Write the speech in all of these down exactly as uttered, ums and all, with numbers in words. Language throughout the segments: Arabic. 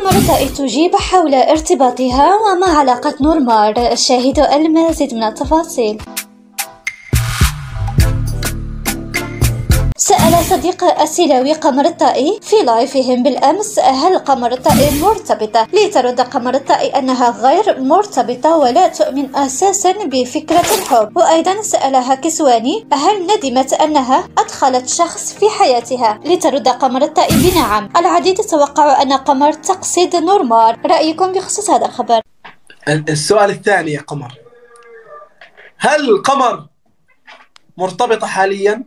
قمر طائي تجيب حول ارتباطها وما علاقة نورمار. الشاهد المزيد من التفاصيل. سأل صديق السيلاوي قمر الطائي في لايفهم بالأمس هل قمر الطائي مرتبطة، لترد قمر الطائي أنها غير مرتبطة ولا تؤمن أساسا بفكرة الحب. وأيضا سألها كسواني هل ندمت أنها أدخلت شخص في حياتها، لترد قمر الطائي بنعم. العديد توقعوا أن قمر تقصد نورمار. رأيكم بخصوص هذا الخبر؟ السؤال الثاني يا قمر، هل قمر مرتبطة حاليا؟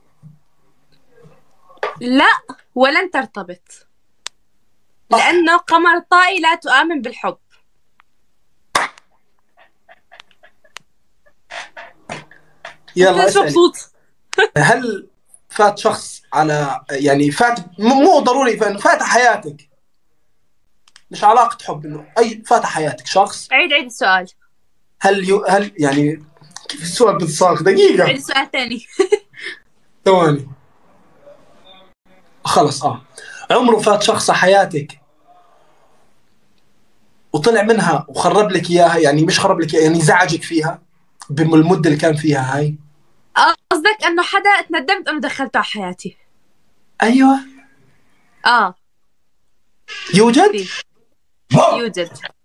لا، ولن ترتبط، لأنه قمر طائي لا تؤمن بالحب. يلا اسألي. هل فات شخص على يعني فات مو ضروري فانه فات حياتك، مش علاقة حب، انه اي فات حياتك شخص. عيد عيد السؤال. هل يو هل يعني كيف السؤال بتصاغ؟ دقيقة، عيد السؤال ثاني. ثواني خلص. اه عمره فات شخص حياتك وطلع منها وخرب لك اياها، يعني مش خرب لك إياها، يعني زعجك فيها بالمدة اللي كان فيها هاي؟ قصدك انه حدا اتندمت انه دخلته على حياتي؟ ايوه. اه يوجد يوجد.